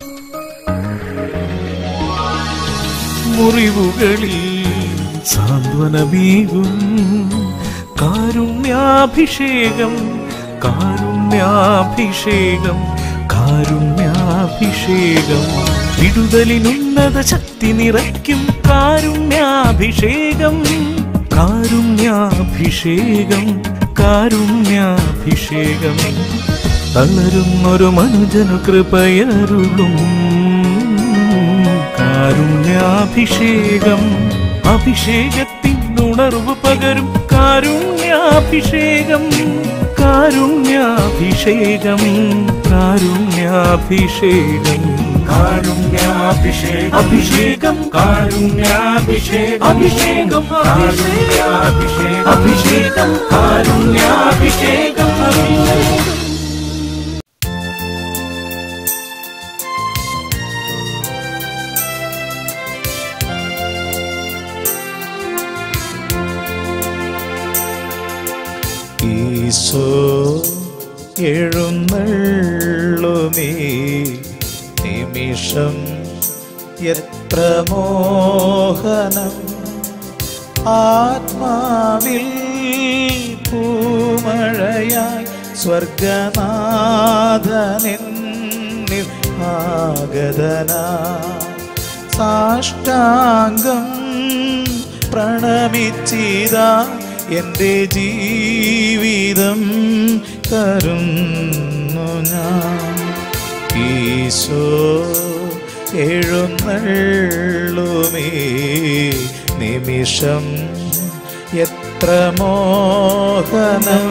മുറിവുകളിൽ സാന്ത്വനമേകും കാരുണ്യാഭിഷേകം, കാരുണ്യാഭിഷേകം, കാരുണ്യാഭിഷേകം. വിടുതലിനുന്നത ശക്തി നിറയ്ക്കും കാരുണ്യാഭിഷേകം, കാരുണ്യാഭിഷേകം, കാരുണ്യാഭിഷേകം. തളരുന്നൊരു മനുജനു കൃപയരുളും കാരുണ്യാഭിഷേകം. അഭിഷേകത്തിനുണർവ് പകരും കാരുണ്യാഭിഷേകം, കാരുണ്യാഭിഷേകം, കാരുണ്യാഭിഷേകം, കാരുണ്യാഭിഷേകം, അഭിഷേകം, കാരുണ്യാഭിഷേകം, അഭിഷേകം, കാരുണ്യാഭിഷേകം, അഭിഷേകം, കാരുണ്യാഭിഷേകം, അഭിഷേകം. ഈശോ എഴുന്നള്ളുമീ നിമിഷം എത്ര മോഹനം, ആത്മാവിൽ പൂമഴയായി സ്വർഗനാഥനെന്നിൽ ആഗതനായി സാഷ്ടാംഗം പ്രണമിച്ചിതാ എൻ്റെ ജീവിതം തരുന്നു ഞാൻ. ഈശോ എഴുന്നള്ളുമീ നിമിഷം എത്ര മോഹനം,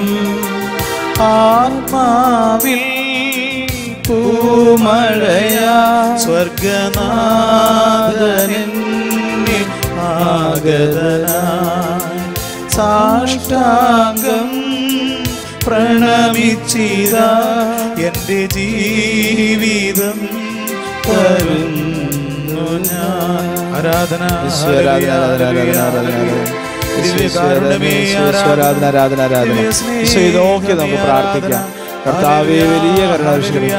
ആത്മാവിൽ പൂമഴയാ സ്വർഗനാഥനെന്നിൽ ആഗതനായി സാഷ്ടാംഗം പ്രണമിച്ചിതാ എൻ്റെ ജീവിതം തരുന്നു ഞാൻ. ആരാധന ഇതൊക്കെ നമുക്ക് പ്രാർത്ഥിക്കാം. കർത്താവേ വലിയ കരുണാഭിഷേകം.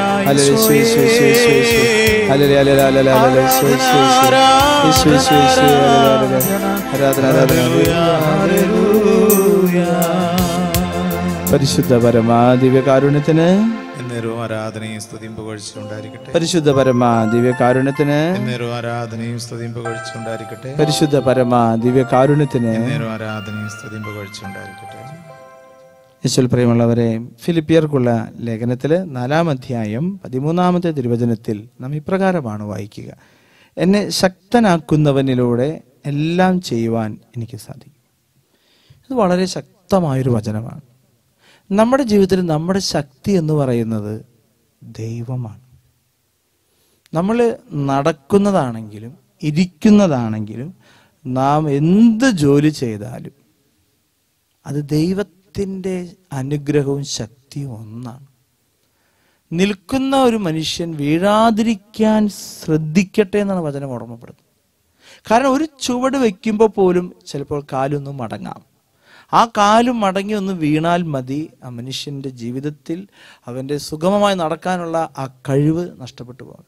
പരിശുദ്ധ പരമാ ദിവ്യകാരുണ്യത്തിന് എന്നേരവും ആരാധനയും സ്തുതിയും പുകഴ്ചയും ഉണ്ടായിരിക്കട്ടെ. പരിശുദ്ധ പരമാ ദിവ്യകാരുണ്യത്തിന് എന്നേരവും ആരാധനയും സ്തുതിയും പുകഴ്ചയും ഉണ്ടായിരിക്കട്ടെ. പരിശുദ്ധ പരമാ ദിവ്യകാരുണ്യത്തിന് എന്നേരവും ആരാധനയും സ്തുതിയും പുകഴ്ചയും ഉണ്ടായിരിക്കട്ടെ. യേശുവിൽ പ്രിയമുള്ളവരെ, ഫിലിപ്പിയർക്കുള്ള ലേഖനത്തിൽ 4-ാം അധ്യായം 13-ാമത്തെ തിരുവചനത്തിൽ നാം ഇപ്രകാരമാണ് വായിക്കുക: എന്നെ ശക്തനാക്കുന്നവനിലൂടെ എല്ലാം ചെയ്യുവാൻ എനിക്ക് സാധിക്കും. ഇത് വളരെ ശക്തമായൊരു വചനമാണ്. നമ്മുടെ ജീവിതത്തിൽ നമ്മുടെ ശക്തി എന്ന് പറയുന്നത് ദൈവമാണ്. നമ്മൾ നടക്കുന്നതാണെങ്കിലും ഇരിക്കുന്നതാണെങ്കിലും നാം എന്ത് ജോലി ചെയ്താലും അത് ദൈവത്തിൻ്റെ അനുഗ്രഹവും ശക്തിയും ഒന്നാണ്. നിൽക്കുന്ന ഒരു മനുഷ്യൻ വീഴാതിരിക്കാൻ ശ്രദ്ധിക്കട്ടെ എന്നാണ് വചനം ഓർമ്മപ്പെടുന്നത്. കാരണം ഒരു ചുവട് വയ്ക്കുമ്പോൾ പോലും ചിലപ്പോൾ കാലൊന്നും മടങ്ങാം. ആ കാലും മടങ്ങി ഒന്ന് വീണാൽ മതി ആ മനുഷ്യൻ്റെ ജീവിതത്തിൽ അവൻ്റെ സുഗമമായി നടക്കാനുള്ള ആ കഴിവ് നഷ്ടപ്പെട്ടു പോകാം.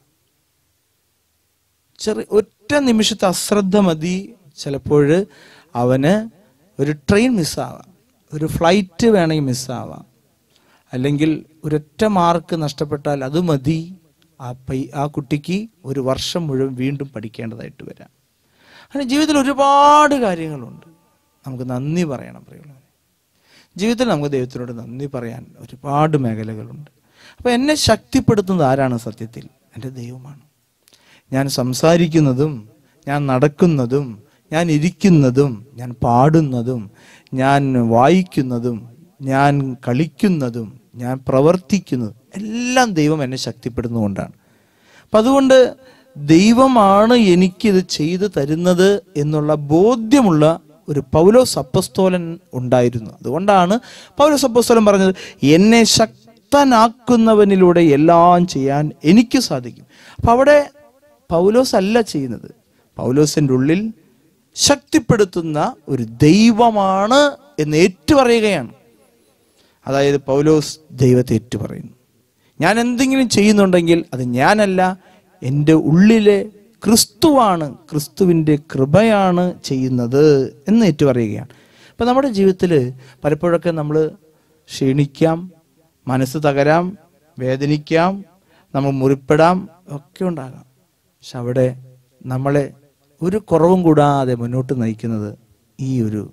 ഒറ്റ നിമിഷത്തെ അശ്രദ്ധ മതി ചിലപ്പോൾ അവന് ഒരു ട്രെയിൻ മിസ്സാവാം, ഒരു ഫ്ലൈറ്റ് വേണമെങ്കിൽ മിസ്സാവാം, അല്ലെങ്കിൽ ഒരൊറ്റ മാർക്ക് നഷ്ടപ്പെട്ടാൽ അത് മതി ആ കുട്ടിക്ക് ഒരു വർഷം മുഴുവൻ വീണ്ടും പഠിക്കേണ്ടതായിട്ട് വരാം. അങ്ങനെ ജീവിതത്തിൽ ഒരുപാട് കാര്യങ്ങളുണ്ട്. നമുക്ക് നന്ദി പറയണം പ്രിയമുള്ളവരെ. ജീവിതത്തിൽ നമുക്ക് ദൈവത്തിനോട് നന്ദി പറയാൻ ഒരുപാട് മേഖലകളുണ്ട്. അപ്പോൾ എന്നെ ശക്തിപ്പെടുത്തുന്നത് ആരാണ്? സത്യത്തിൽ എൻ്റെ ദൈവമാണ്. ഞാൻ സംസാരിക്കുന്നതും ഞാൻ നടക്കുന്നതും ഞാൻ ഇരിക്കുന്നതും ഞാൻ പാടുന്നതും ഞാൻ വായിക്കുന്നതും ഞാൻ കളിക്കുന്നതും ഞാൻ പ്രവർത്തിക്കുന്നതും എല്ലാം ദൈവം എന്നെ ശക്തിപ്പെടുന്നതുകൊണ്ടാണ്. അപ്പം അതുകൊണ്ട് ദൈവമാണ് എനിക്കിത് ചെയ്തു തരുന്നത് എന്നുള്ള ബോധ്യമുള്ള ഒരു പൗലോസ് അപ്പസ്തോലൻ ഉണ്ടായിരുന്നു. അതുകൊണ്ടാണ് പൗലോസ് അപ്പസ്തോലൻ പറഞ്ഞത്, എന്നെ ശക്തനാക്കുന്നവനിലൂടെ എല്ലാം ചെയ്യാൻ എനിക്ക് സാധിക്കും. അപ്പം അവിടെ പൗലോസ് അല്ല ചെയ്യുന്നത്, പൗലോസിൻ്റെ ഉള്ളിൽ ശക്തിപ്പെടുത്തുന്ന ഒരു ദൈവമാണ് എന്ന് ഏറ്റുപറയുകയാണ്. അതായത് പൗലോസ് ദൈവത്തെ ഏറ്റുപറയുന്നു. ഞാൻ എന്തെങ്കിലും ചെയ്യുന്നുണ്ടെങ്കിൽ അത് ഞാനല്ല, എൻ്റെ ഉള്ളിലെ ക്രിസ്തുവാണ്, ക്രിസ്തുവിൻ്റെ കൃപയാണ് ചെയ്യുന്നത് എന്ന് ഏറ്റുപറയുകയാണ്. അപ്പം നമ്മുടെ ജീവിതത്തിൽ പലപ്പോഴൊക്കെ നമ്മൾ ക്ഷീണിക്കാം, മനസ്സ് തകരാം, വേദനിക്കാം, നമ്മൾ മുറിപ്പെടാം, ഒക്കെ ഉണ്ടാകാം. പക്ഷെ അവിടെ നമ്മളെ ഒരു കുറവും കൂടാതെ മുന്നോട്ട് നയിക്കുന്നത് ഒരു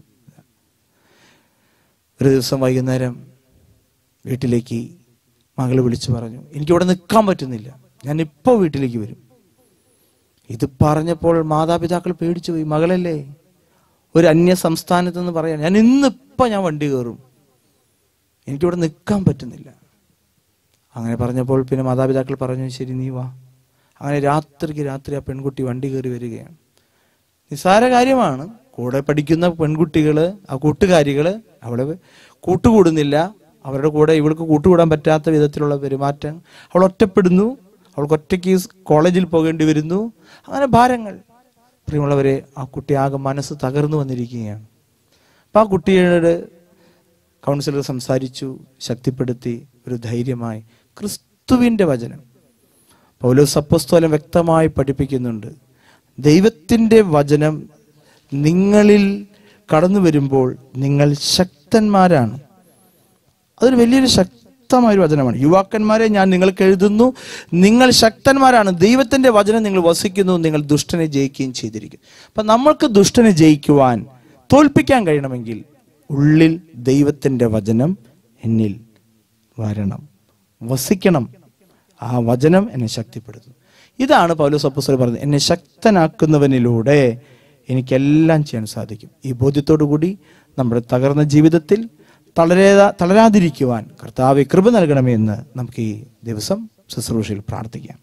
ദിവസം വൈകുന്നേരം വീട്ടിലേക്ക് മകൾ വിളിച്ചു പറഞ്ഞു, എനിക്കിവിടെ നിൽക്കാൻ പറ്റുന്നില്ല, ഞാനിപ്പോൾ വീട്ടിലേക്ക് വരും. ഇത് പറഞ്ഞപ്പോൾ മാതാപിതാക്കൾ പേടിച്ചു പോയി. മകളല്ലേ, ഒരു അന്യ സംസ്ഥാനത്ത് നിന്ന് പറയാൻ, ഞാൻ വണ്ടി കയറും, എനിക്കിവിടെ നിൽക്കാൻ പറ്റുന്നില്ല. അങ്ങനെ പറഞ്ഞപ്പോൾ പിന്നെ മാതാപിതാക്കൾ പറഞ്ഞു, ശരി നീ വാ. അങ്ങനെ രാത്രി ആ പെൺകുട്ടി വണ്ടി കയറി വരികയാണ്. നിസ്സാര കാര്യമാണ്. കൂടെ പഠിക്കുന്ന പെൺകുട്ടികൾ, ആ കൂട്ടുകാരികൾ അവളെ കൂട്ടുകൂടുന്നില്ല. അവരുടെ കൂടെ ഇവൾക്ക് കൂട്ടുകൂടാൻ പറ്റാത്ത വിധത്തിലുള്ള പെരുമാറ്റം. അവൾ ഒറ്റപ്പെടുന്നു, അവൾക്ക് ഒറ്റയ്ക്ക് കോളേജിൽ പോകേണ്ടി വരുന്നു. അങ്ങനെ ഭാരങ്ങൾ. പ്രിയമുള്ളവരെ, ആ കുട്ടി ആകെ മനസ്സ് തകർന്നു വന്നിരിക്കുകയാണ്. അപ്പം ആ കുട്ടിയോട് കൗൺസിലർ സംസാരിച്ചു, ശക്തിപ്പെടുത്തി, ഒരു ധൈര്യമായി. ക്രിസ്തുവിൻ്റെ വചനം പൗലോസ് അപ്പോസ്തലൻ വ്യക്തമായി പഠിപ്പിക്കുന്നുണ്ട്. ദൈവത്തിൻ്റെ വചനം നിങ്ങളിൽ കടന്നു വരുമ്പോൾ നിങ്ങൾ ശക്തന്മാരാണ്. അതൊരു വലിയൊരു ശക്തമായൊരു വചനമാണ്. യുവാക്കന്മാരെ, ഞാൻ നിങ്ങൾക്ക് എഴുതുന്നു, നിങ്ങൾ ശക്തന്മാരാണ്, ദൈവത്തിൻ്റെ വചനം നിങ്ങൾ വസിക്കുന്നു, നിങ്ങൾ ദുഷ്ടനെ ജയിക്കുകയും ചെയ്തിരിക്കും. അപ്പം നമ്മൾക്ക് ദുഷ്ടനെ ജയിക്കുവാൻ, തോൽപ്പിക്കാൻ കഴിയണമെങ്കിൽ ഉള്ളിൽ ദൈവത്തിൻ്റെ വചനം എന്നിൽ വരണം, വസിക്കണം. ആ വചനം എന്നെ ശക്തിപ്പെടുത്തും. ഇതാണ് പൗലോസ് അപ്പോസ്തലൻ പറഞ്ഞത്, എന്നെ ശക്തനാക്കുന്നവനിലൂടെ എനിക്കെല്ലാം ചെയ്യാൻ സാധിക്കും. ഈ ബോധ്യത്തോടു കൂടി നമ്മുടെ തകർന്ന ജീവിതത്തിൽ തളരാതിരിക്കുവാൻ കർത്താവേ കൃപ നൽകണമേ എന്ന് നമുക്ക് ഈ ദിവസം ശുശ്രൂഷയിൽ പ്രാർത്ഥിക്കാം.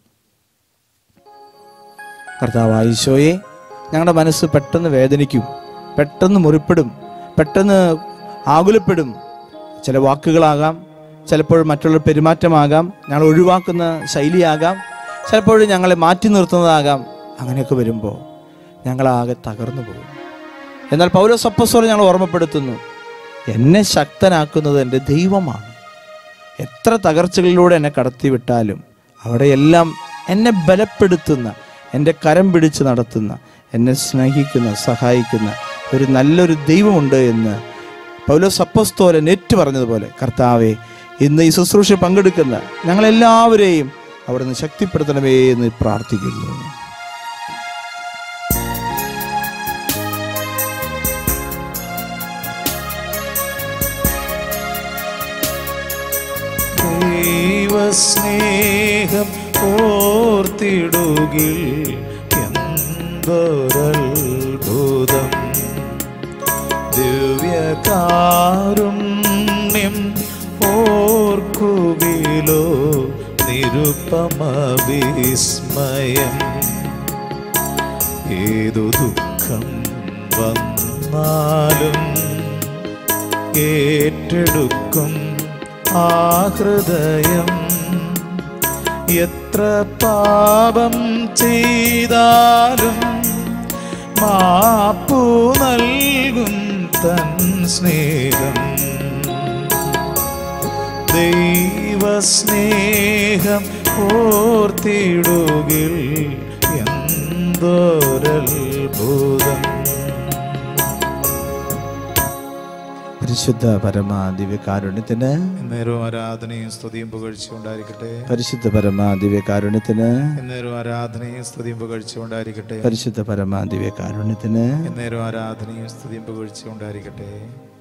കർത്താവായ ഈശോയെ, ഞങ്ങളുടെ മനസ്സ് പെട്ടെന്ന് വേദനിക്കും, പെട്ടെന്ന് മുറിപ്പെടും, പെട്ടെന്ന് ആകുലപ്പെടും. ചില വാക്കുകളാകാം, ചിലപ്പോൾ മറ്റുള്ള പെരുമാറ്റമാകാം, ഞങ്ങൾ ഒഴിവാക്കുന്ന ശൈലിയാകാം, ചിലപ്പോൾ ഞങ്ങളെ മാറ്റി നിർത്തുന്നതാകാം. അങ്ങനെയൊക്കെ വരുമ്പോൾ ഞങ്ങളാകെ തകർന്നു പോകും. എന്നാൽ പൗലോസ് അപ്പോസ്തലൻ ഞങ്ങൾ ഓർമ്മപ്പെടുത്തുന്നു, എന്നെ ശക്തനാക്കുന്നത് എൻ്റെ ദൈവമാണ്. എത്ര തകർച്ചകളിലൂടെ എന്നെ കടത്തിവിട്ടാലും അവിടെയെല്ലാം എന്നെ ബലപ്പെടുത്തുന്ന, എൻ്റെ കരം പിടിച്ച് നടത്തുന്ന, എന്നെ സ്നേഹിക്കുന്ന, സഹായിക്കുന്ന ഒരു നല്ലൊരു ദൈവമുണ്ട് എന്ന് പൗലോസ് അപ്പോസ്തലൻ ഏറ്റു പറഞ്ഞതുപോലെ കർത്താവേ, ഇന്ന് ഈ ശുശ്രൂഷ പങ്കെടുക്കുന്ന ഞങ്ങളെല്ലാവരെയും അവിടുന്ന് ശക്തിപ്പെടുത്തണമേ എന്ന് പ്രാർത്ഥിക്കുന്നു. ദൈവസ്നേഹം ഓർത്തിടുകിൽ എന്തൊരത്ഭുതം, ദിവ്യകാരുണ്യം ഓർക്കുകിലോ നിരുപമ വിസ്മയം. ഏതു ദുഃഖം വന്നാലും ഏറ്റെടുക്കും ആ ഹൃദയം, എത്ര പാപം ചെയ്താലും മാപ്പു നൽകും തൻ സ്നേഹം. ദൈവസ്നേഹം ഓർത്തിടുകിൽ എന്തൊരത്ഭുതം. പരിശുദ്ധ പരമാ ദിവ്യകാരുണ്യത്തിന് എന്നേരവും ആരാധനയും സ്തുതിയും പുകഴ്ചയുണ്ടായിരിക്കട്ടെ. പരിശുദ്ധ പരമാ ദിവ്യകാരുണ്യത്തിന് എന്നേരവും ആരാധനയും സ്തുതിയും പുകഴ്ചയുണ്ടായിരിക്കട്ടെ. പരിശുദ്ധ പരമാ ദിവ്യകാരുണ്യത്തിന് എന്നേരവും ആരാധനയും സ്തുതിയും പുകഴ്ചയുണ്ടായിരിക്കട്ടെ.